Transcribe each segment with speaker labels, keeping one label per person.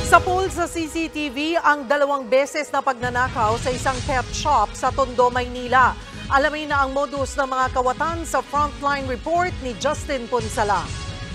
Speaker 1: Sa pool sa CCTV, ang 2 beses na pagnanakaw sa isang pet shop sa Tondo, Maynila. Alamin na ang modus ng mga kawatan sa Frontline Report ni Justin Punsala.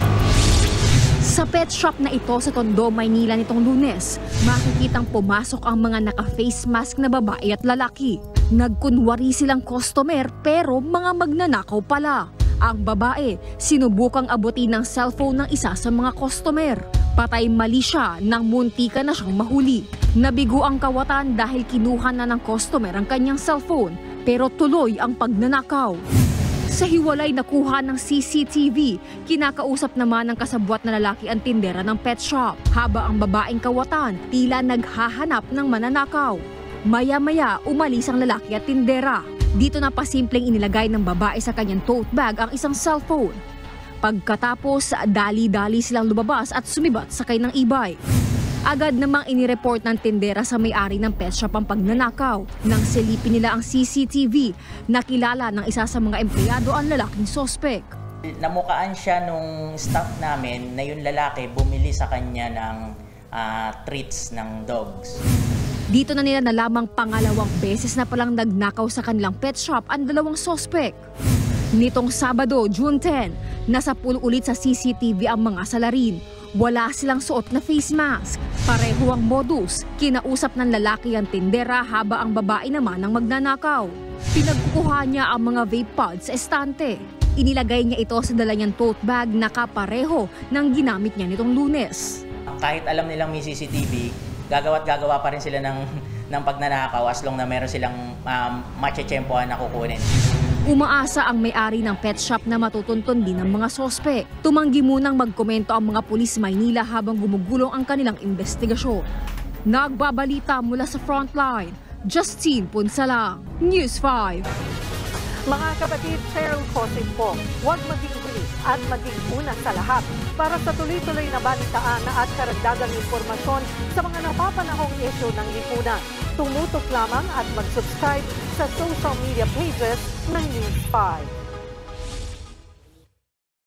Speaker 2: Sa pet shop na ito sa Tondo, Maynila nitong Lunes, makikitang pumasok ang mga naka-face mask na babae at lalaki. Nagkunwari silang customer pero mga magnanakaw pala. Ang babae, sinubukang abutin ng cellphone ng isa sa mga customer. Patay mali siya nang muntika na siyang mahuli. Nabigo ang kawatan dahil kinuha na ng customer ang kanyang cellphone pero tuloy ang pagnanakaw. Sa hiwalay na kuha ng CCTV, kinakausap naman ng kasabwat na lalaki ang tindera ng pet shop habang ang babaeng kawatan tila naghahanap ng mananakaw. Maya-maya umalis ang lalaki at tindera. Dito na pasimpleng inilagay ng babae sa kanyang tote bag ang isang cellphone. Pagkatapos, dali-dali silang lumabas at sumibat sakay ng e-bike. Agad namang inireport ng tindera sa may-ari ng pet shop ang pagnanakaw. Nang silipin nila ang CCTV, nakilala ng isa sa mga empleyado ang lalaking sospek.
Speaker 3: Namukaan siya nung staff namin na yung lalaki bumili sa kanya ng treats ng dogs.
Speaker 2: Dito na nila nalamang pangalawang beses na palang nagnakaw sa kanilang pet shop ang 2 sospek. Nitong Sabado, June 10, nasa pool ulit sa CCTV ang mga salarin. Wala silang suot na face mask. Pareho ang modus. Kinausap ng lalaki ang tindera habang ang babae naman ang magnanakaw. Pinagkukuha niya ang mga vape pods sa estante. Inilagay niya ito sa dala niyang tote bag na kapareho ng ginamit niya nitong Lunes.
Speaker 3: Kahit alam nilang may CCTV, gagawa pa rin sila ng pagnanakaw as long na meron silang matsyetsempohan na kukunin.
Speaker 2: Umaasa ang may-ari ng pet shop na matutuntun din ng mga sospek. Tumanggi munang magkomento ang mga pulis Maynila habang gumugulong ang kanilang investigasyon. Nagbabalita mula sa Frontline, Justin Punsala, News 5.
Speaker 1: Mga kapatid, Cheryl Cosip po, huwag maging bilis at maging una sa lahat para sa tuloy-tuloy na balitaan at karagdagang impormasyon sa mga napapanahong issue ng lipunan. Tumutok lamang at mag-subscribe sa social media pages ng News 5.